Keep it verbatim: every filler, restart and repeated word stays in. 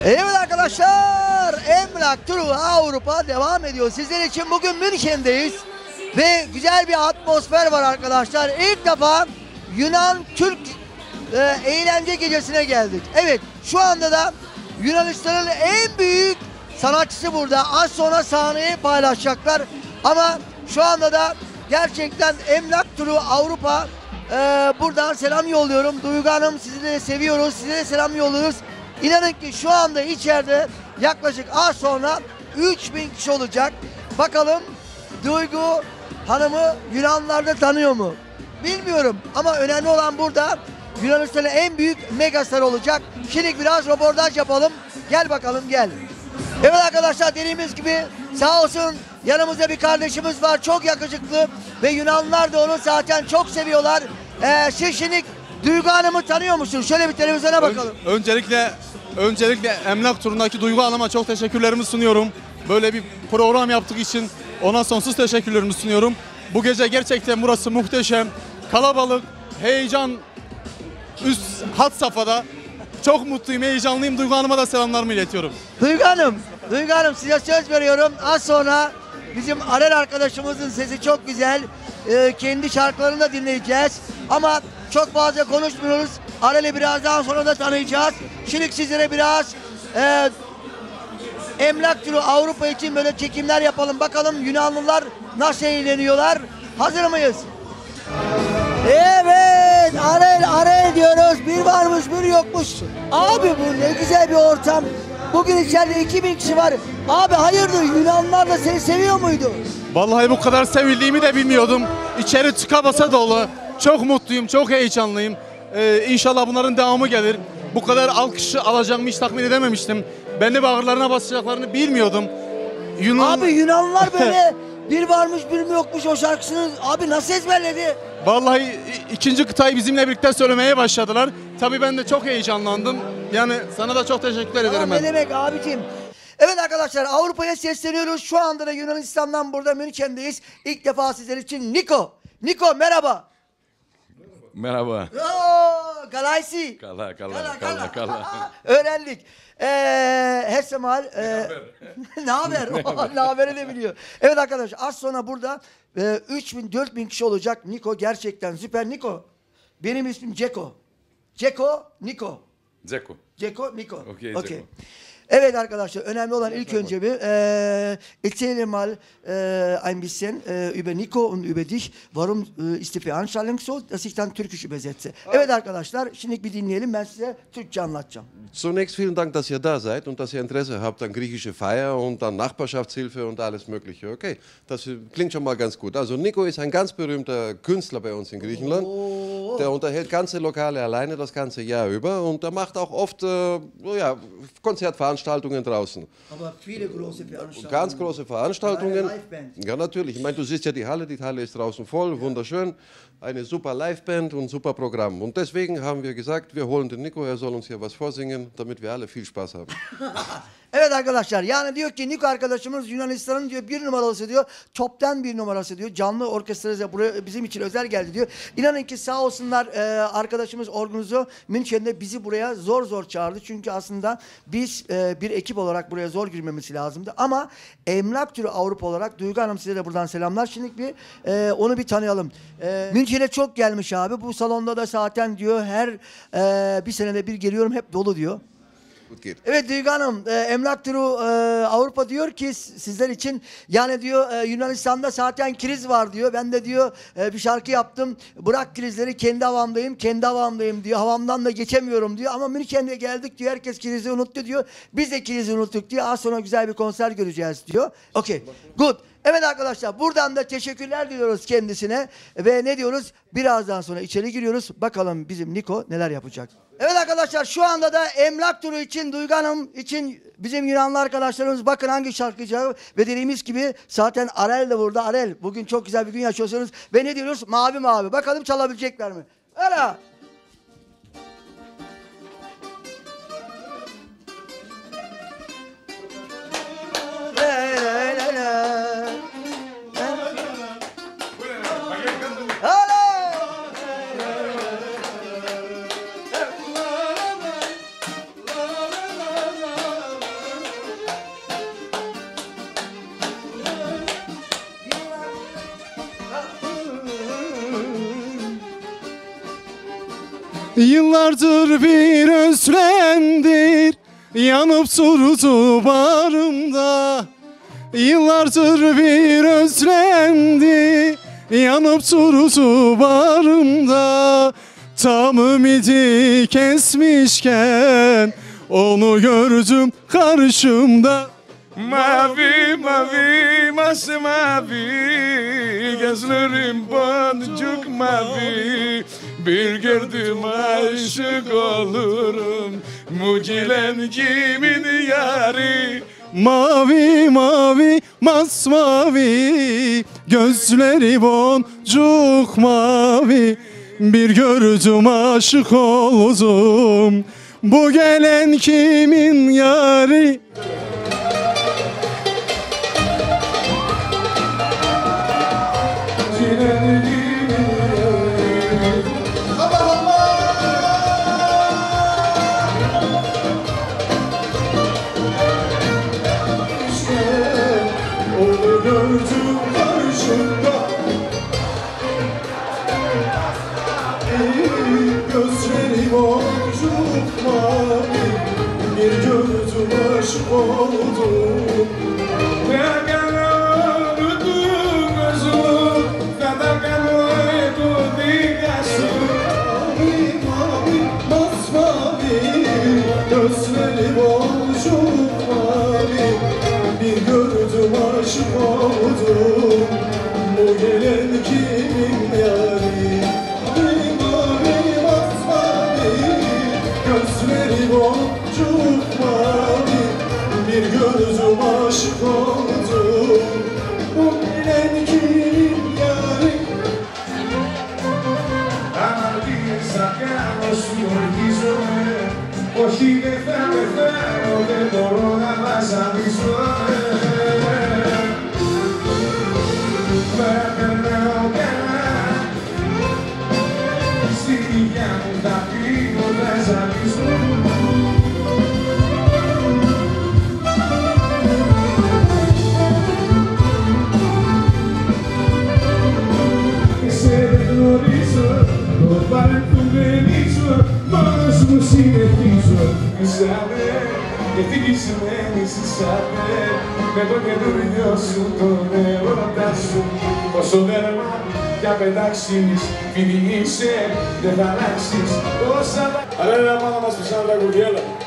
Evet arkadaşlar, Emlak Turu Avrupa devam ediyor. Sizler için bugün München'deyiz ve güzel bir atmosfer var arkadaşlar. İlk defa Yunan-Türk e, eğlence gecesine geldik. Evet, şu anda da Yunanistan'ın en büyük sanatçısı burada. Az sonra sahneyi paylaşacaklar. Ama şu anda da gerçekten Emlak Turu Avrupa e, buradan selam yolluyorum. Duygu Hanım, sizi de seviyoruz. Size de selam yolluyoruz. İnanın ki şu anda içeride yaklaşık az sonra üç bin kişi olacak. Bakalım Duygu Hanım'ı Yunanlılar da tanıyor mu? Bilmiyorum ama önemli olan burada Yunanistan'ın en büyük megastar olacak. Şimdi biraz röportaj yapalım. Gel bakalım gel. Evet arkadaşlar, dediğimiz gibi sağ olsun yanımızda bir kardeşimiz var. Çok yakışıklı ve Yunanlılar da onu zaten çok seviyorlar. Ee, Şişinik Duygu Hanım'ı tanıyor musun? Şöyle bir televizyona bakalım. Ön, öncelikle öncelikle Emlak Turu'ndaki Duygu Hanım'a çok teşekkürlerimi sunuyorum. Böyle bir program yaptık için ona sonsuz teşekkürlerimi sunuyorum. Bu gece gerçekten burası muhteşem. Kalabalık, heyecan üst hat safhada. Çok mutluyum, heyecanlıyım. Duygu Hanım'a da selamlarımı iletiyorum. Duygu Hanım, Duygu Hanım size söz veriyorum. Az sonra bizim Arel arkadaşımızın sesi çok güzel. Ee, kendi şarkılarını da dinleyeceğiz. Ama çok fazla konuşmuyoruz. Arel'i birazdan sonra da tanıyacağız. Şimdi sizlere biraz e, Emlak Turu Avrupa için böyle çekimler yapalım. Bakalım Yunanlılar nasıl eğleniyorlar. Hazır mıyız? Evet, Arel Arel diyoruz. Bir varmış bir yokmuş. Abi bu ne güzel bir ortam. Bugün içeride iki bin kişi var. Abi hayırdır, Yunanlılar da seni seviyor muydu? Vallahi bu kadar sevildiğimi de bilmiyordum. İçeri tıka basa dolu. Çok mutluyum, çok heyecanlıyım. Ee, İnşallah bunların devamı gelir. Bu kadar alkışı alacağımı hiç tahmin edememiştim. Ben de bağırlarına basacaklarını bilmiyordum. Yunan... Abi Yunanlılar böyle bir varmış bir mi yokmuş o şarkısını abi nasıl ezberledi? Vallahi ikinci kıtayı bizimle birlikte söylemeye başladılar. Tabii ben de çok heyecanlandım. Yani sana da çok teşekkür ederim. Aa, ne demek abicim. Evet arkadaşlar, Avrupa'ya sesleniyoruz. Şu anda da Yunanistan'dan burada München'deyiz. İlk defa sizler için Niko. Niko merhaba. Merhaba. Oo, Galaysi. Kala kala kala kala. Öğrendik. Ee, her zaman e, ne haber? Ne haberi de biliyor. Evet arkadaşlar, az sonra burada e, üç bin dört bin kişi olacak. Niko gerçekten süper. Niko. Benim ismim Ceko. Ceko, Niko. Ceko. Ceko, Niko. Okey, Okay. Ceko. Evet arkadaşlar, önemli olan ilk önce bir e, erzähle mal e, ein bisschen e, über Niko und über dich. Warum e, ist die Veranstaltung so, dass ich dann Türkisch übersetze. Evet arkadaşlar, şimdi bir dinleyelim, ben size Türkçe anlatacağım. Zunächst vielen Dank, dass ihr da seid und dass ihr Interesse habt an griechische Feier und an Nachbarschaftshilfe und alles Mögliche. Okay, das klingt schon mal ganz gut. Also Niko ist ein ganz berühmter Künstler bei uns in Griechenland. Oh. Der unterhält ganze Lokale alleine das ganze Jahr über und der macht auch oft äh, ja, Konzertveranstaltungen draußen. Aber viele große Veranstaltungen. Ganz große Veranstaltungen. Eine Liveband. Ja, natürlich. Ich meine, du siehst ja die Halle, die Halle ist draußen voll, wunderschön. Eine super Liveband und super Programm. Und deswegen haben wir gesagt, wir holen den Niko, er soll uns hier was vorsingen, damit wir alle viel Spaß haben. Evet arkadaşlar, yani diyor ki Niko arkadaşımız Yunanistan'ın diyor bir numarası diyor, toptan bir numarası diyor, canlı orkestrası buraya bizim için özel geldi diyor. İnanın ki sağ olsunlar e, arkadaşımız organizo München'de bizi buraya zor zor çağırdı. Çünkü aslında biz e, bir ekip olarak buraya zor girmemiz lazımdı. Ama Emlak Turu Avrupa olarak Duygu Hanım size de buradan selamlar. Şimdi bir e, onu bir tanıyalım. E, München'e çok gelmiş abi. Bu salonda da zaten diyor her e, bir senede bir geliyorum, hep dolu diyor. Gut geht. Evet Duygu Hanım, e, Emlak Turu e, Avrupa diyor ki sizler için yani diyor e, Yunanistan'da zaten kriz var diyor. Ben de diyor e, bir şarkı yaptım. Bırak krizleri, kendi havamdayım, kendi havamdayım diyor. Havamdan da geçemiyorum diyor. Ama München'e geldik diyor. Herkes krizi unuttu diyor. Biz de krizi unuttuk diyor. Az sonra güzel bir konser göreceğiz diyor. Okey. Good. Evet arkadaşlar, buradan da teşekkürler diliyoruz kendisine ve ne diyoruz? Birazdan sonra içeri giriyoruz. Bakalım bizim Niko neler yapacak. Evet arkadaşlar, şu anda da Emlak Turu için, Duygu Hanım için bizim Yunanlı arkadaşlarımız bakın hangi şarkıcı ve dediğimiz gibi zaten Arel de burada. Arel, bugün çok güzel bir gün yaşıyorsunuz ve ne diyoruz? Mavi mavi. Bakalım çalabilecekler mi? Öyle. Yıllardır bir özlemdir yanıp durdu bağrımda. Yıllardır bir özlemdi yanıp durdu bağrımda. Tam ümidi kesmişken onu gördüm karşımda. Mavi mavi masmavi gözlerim boncuk mavi. Bir gördüm aşık olurum mucilen kimin yari. Mavi mavi masmavi gözleri boncuk mavi. Bir gördüm aşık oldum bu gelen kimin yari. Onu gördüm karşımda. Gözleri boncuk mavi. Bir gördüm aşık oldum. Gözleri boncuk mavi. Bir gördüm aşık oldum. Bu gelen kimin yari. Mavi mavi masmavi. Gözleri boncuk mavi. Bir gördüm aşık oldum. Bu gelen kimin yari. Όχι δεν θα πεθάνω, δεν μπορώ να βασανιστώ. Δεν περνάω καλά. Στη δικιά μου θα φύγω, θα ζαλιστώ. Σε δεν γνωρίζω, το παρελθόν δεν ίσω. Μόνος μου συνεχίζω, μισάμε, γιατί τι σημαίνει συσάμε. Με το καινούριο σου τον έρωτα σου. Όσο δέρμα κι αν πετάξεις, φίλη είσαι, δεν θα αλλάξεις. Όσα... Αλλά έλα πάνω μας πισάνε τα κουκέλα.